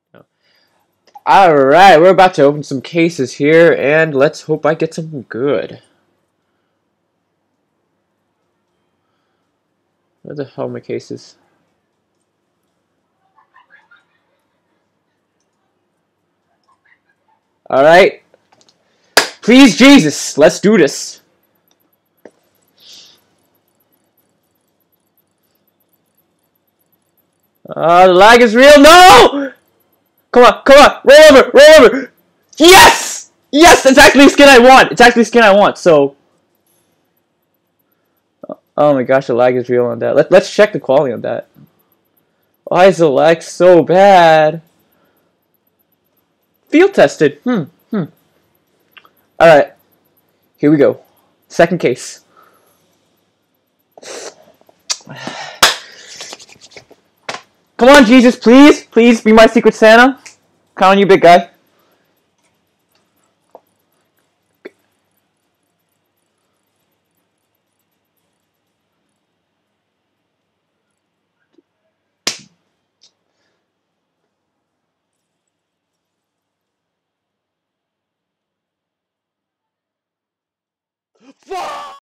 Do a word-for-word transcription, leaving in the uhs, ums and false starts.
No. Alright, we're about to open some cases here, and let's hope I get something good. Where the hell are my cases? Alright. Please, Jesus, let's do this. Uh, the lag is real. No! Come on, come on, roll over, roll over. Yes! Yes, it's actually a skin I want. It's actually a skin I want, so. Oh my gosh, the lag is real on that. Let, let's check the quality on that. Why is the lag so bad? Field tested. Hmm, hmm. Alright, here we go. Second case. Come on, Jesus, please. Please be my Secret Santa. Count on you, big guy. Fuck!